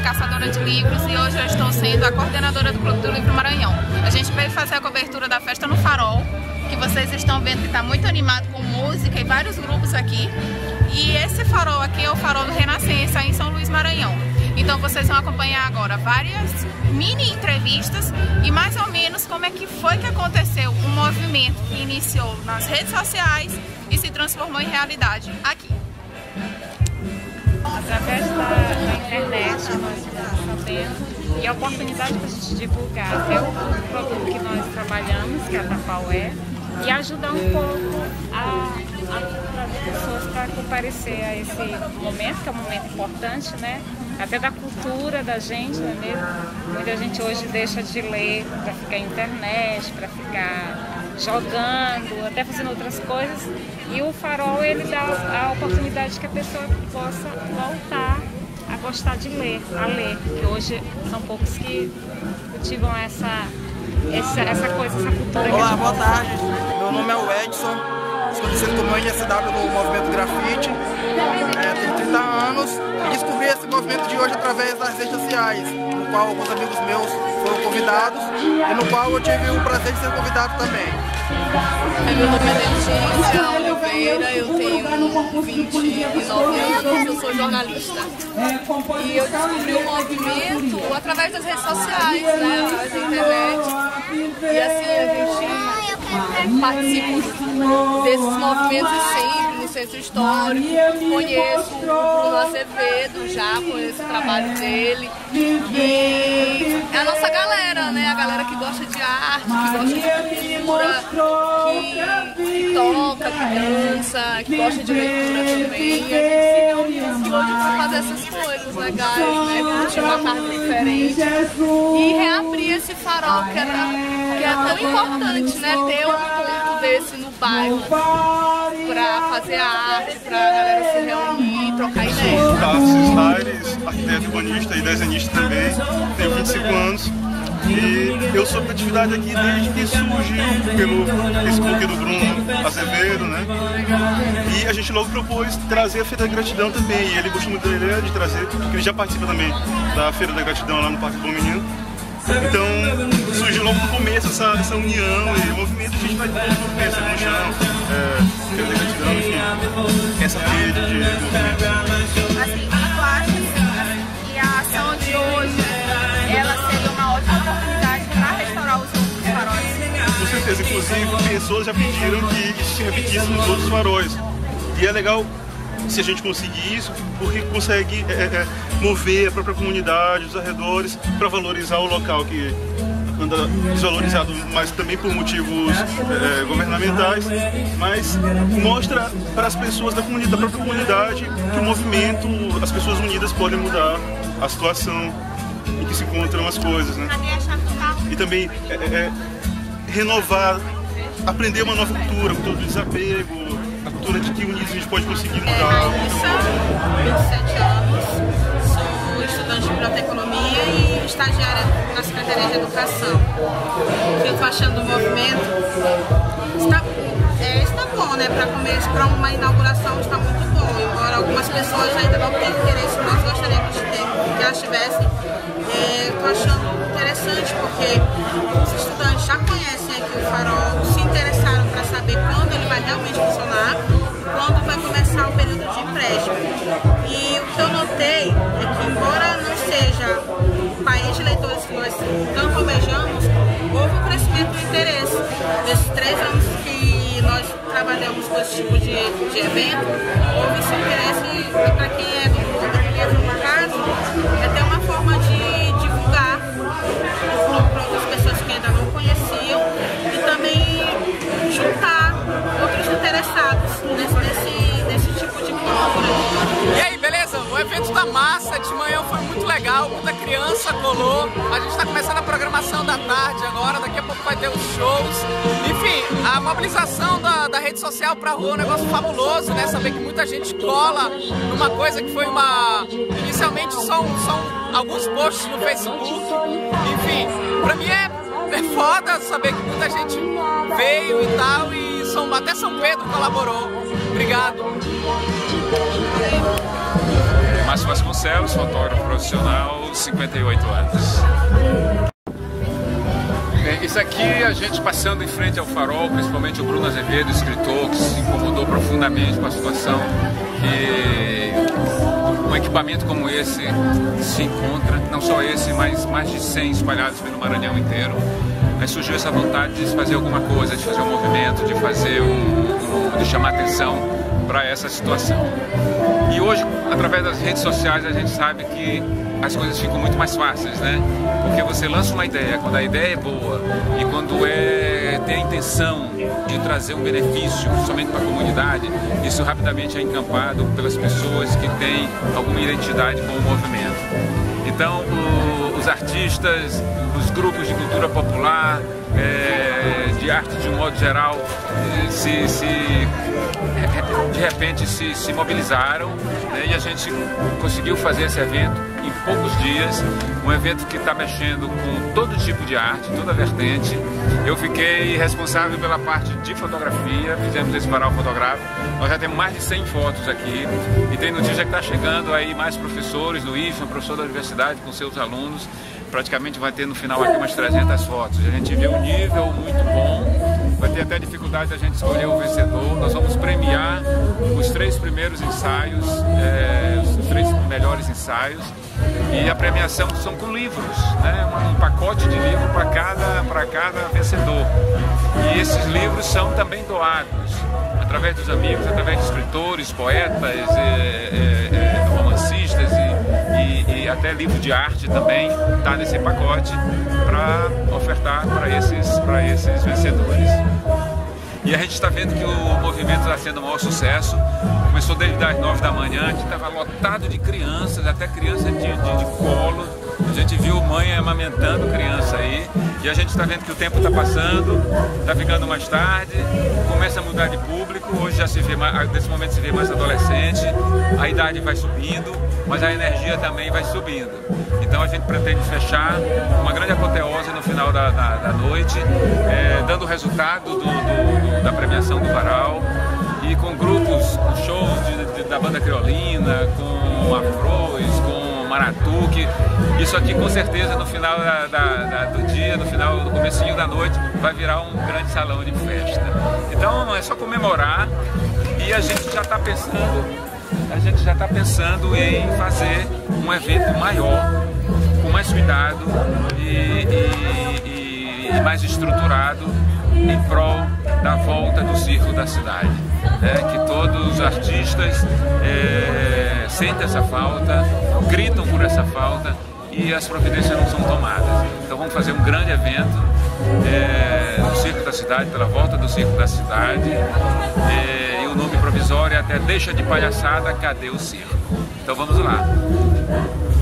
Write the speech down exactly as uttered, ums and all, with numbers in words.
caçadora de livros e hoje eu estou sendo a coordenadora do Clube do Livro Maranhão. A gente veio fazer a cobertura da festa no Farol, que vocês estão vendo que está muito animado com música e vários grupos aqui. E esse farol aqui é o Farol do Renascença, em São Luís, Maranhão. Então vocês vão acompanhar agora várias mini entrevistas e mais ou menos como é que foi que aconteceu um movimento que iniciou nas redes sociais e se transformou em realidade aqui. Através da, da internet nós estamos sabendo e a oportunidade para a gente divulgar até o produto que nós trabalhamos, que é a Tapaué, e ajudar um pouco a, a trazer pessoas para comparecer a esse momento, que é um momento importante, né? Até da cultura da gente, não é mesmo? Muita gente hoje deixa de ler para ficar na internet, para ficar jogando, até fazendo outras coisas. E o Farol, ele dá a oportunidade que a pessoa possa voltar a gostar de ler, a ler. Que hoje são poucos que cultivam essa, essa, essa coisa, essa cultura. Olá, boa tarde. Meu nome é o Edson, sou conhecido como N S W do Movimento Grafite. É, tenho trinta anos e descobri esse movimento de hoje através das redes sociais, no qual alguns amigos meus foram convidados e no qual eu tive o prazer de ser convidado também. Meu nome é Letícia Oliveira, eu tenho vinte e nove anos, eu sou jornalista. E eu descobri o movimento através das redes sociais, né, através da internet. E assim a gente participa desses movimentos sempre no Centro Histórico. Conheço o Bruno Azevedo, já conheço o trabalho dele. E é a nossa galera, né? A galera que gosta de arte, que gosta de cultura, que, que toca, que dança, que gosta de leitura também. E a gente se reúne hoje para fazer essas coisas legais, né? Curtir uma tarde diferente e reabrir esse farol que é, que é tão importante, né? Ter um ponto desse no bairro para fazer a arte, para a galera se reunir, trocar ideias. Tarcísio Aires, arquiteto, urbanista e desenhista também, tenho vinte e cinco anos. E eu sou de atividade aqui desde que surgiu pelo Facebook do Bruno Azevedo, né? E a gente logo propôs trazer a Feira da Gratidão também. E ele gostou muito da ideia de trazer, porque ele já participa também da Feira da Gratidão lá no Parque Bom Menino. Então surgiu logo no começo essa, essa união e o movimento, a gente vai ter no começo, no chão, é, Feira da Gratidão, enfim, essa rede de movimento. Assim, tu acha que a ação de hoje ela seria uma ótima oportunidade para restaurar os outros faróis? Com certeza, inclusive pessoas já pediram que isso se repetisse nos outros faróis. E é legal se a gente conseguir isso, porque consegue é, é, mover a própria comunidade, os arredores, para valorizar o local que anda desvalorizado, mas também por motivos é, governamentais, mas mostra para as pessoas da, comunidade, da própria comunidade que o movimento, as pessoas unidas podem mudar a situação em que se encontram as coisas, né? E também é, é, renovar, aprender uma nova cultura, cultura do desapego, a cultura de que unidos a gente pode conseguir mudar. É, Raíssa, vinte e sete anos, sou estudante de biblioteconomia e estagiária na Secretaria de Educação. O que eu estou achando do movimento? Está, é, está bom, né? Para começo, para uma inauguração está muito bom, embora algumas pessoas ainda não tenham interesse, nós gostaríamos de ter, que elas tivessem. Estou é, achando interessante porque os estudantes já conhecem aqui o Farol, se interessaram para saber quando ele vai realmente funcionar, quando vai começar o período de empréstimo. E o que eu notei é que, embora não seja o país de leitores que nós tanto almejamos, houve um crescimento do interesse. Nesses três anos que nós trabalhamos com esse tipo de, de evento, houve esse interesse, e para quem é do mundo do livro, no caso, é ter uma forma de divulgar o clube para outras pessoas que ainda não conheciam e também juntar outros interessados nesse, nesse, nesse tipo de cultura. E aí, beleza? O evento tá massa, de manhã foi muito legal, muita criança colou. A gente tá começando a programação da tarde agora, daqui a pouco vai ter os shows. Enfim, a mobilização da, da rede social pra rua é um negócio fabuloso, né? Saber que muita gente cola numa coisa que foi uma... Inicialmente são, são alguns posts no Facebook. Enfim, pra mim é, é foda saber que muita gente veio e tal, e São, até São Pedro colaborou. Obrigado. Márcio Vasconcelos. Vasconcelos, fotógrafo profissional, cinquenta e oito anos. Bem, isso aqui a gente passando em frente ao farol, principalmente o Bruno Azevedo, escritor, que se incomodou profundamente com a situação que um equipamento como esse se encontra, não só esse, mas mais de cem espalhados pelo Maranhão inteiro. Aí surgiu essa vontade de fazer alguma coisa, de fazer um movimento, de fazer um, um de chamar atenção para essa situação. E hoje, através das redes sociais, a gente sabe que as coisas ficam muito mais fáceis, né? Porque você lança uma ideia, quando a ideia é boa e quando é tem a intenção de trazer um benefício somente para a comunidade, isso rapidamente é encampado pelas pessoas que têm alguma identidade com o movimento. Então, o, os artistas, os grupos de cultura popular, é, de arte de um modo geral, se, se, de repente se, se mobilizaram, né, e a gente conseguiu fazer esse evento em poucos dias, um evento que está mexendo com todo tipo de arte, toda vertente. Eu fiquei responsável pela parte de fotografia, fizemos esse varal fotográfico, nós já temos mais de cem fotos aqui, e tem notícia que está chegando aí mais professores do I F A, professor da universidade com seus alunos, praticamente vai ter no final aqui umas trezentas fotos. A gente vê um nível muito bom, vai ter até dificuldade da gente escolher o vencedor. Nós vamos premiar os três primeiros ensaios, é, os três melhores ensaios, e a premiação são com livros, né? Um pacote de livro para cada, para cada vencedor. E esses livros são também doados através dos amigos, através de escritores, poetas, é, é, é, romancistas e, e, e até livro de arte também está nesse pacote para ofertar para esses, para esses vencedores. E a gente está vendo que o movimento está sendo um maior sucesso. Começou desde as nove da manhã, que estava lotado de crianças, até criança de, de, de colo. A gente viu mãe amamentando criança aí. E a gente está vendo que o tempo está passando, está ficando mais tarde, começa a mudar de público. Hoje já se vê mais, nesse momento se vê mais adolescente, a idade vai subindo, mas a energia também vai subindo. Então a gente pretende fechar uma grande apoteose no final da, da, da noite, é, dando o resultado do, do, da premiação do varal, e com grupos, com shows de, de, da banda criolina, com afros, com maratuque. Isso aqui com certeza no final da, da, da, do dia, no final do comecinho da noite, vai virar um grande salão de festa. Então não é só comemorar, e a gente já está pensando, a gente já está pensando em fazer um evento maior, com mais cuidado e, e, e mais estruturado em prol da volta do circo da cidade. É, que todos os artistas é, sentem essa falta, gritam por essa falta e as providências não são tomadas. Então vamos fazer um grande evento é, no circo da cidade, pela volta do circo da cidade, é, e o nome provisório é até Deixa de Palhaçada, Cadê o Circo? Então vamos lá.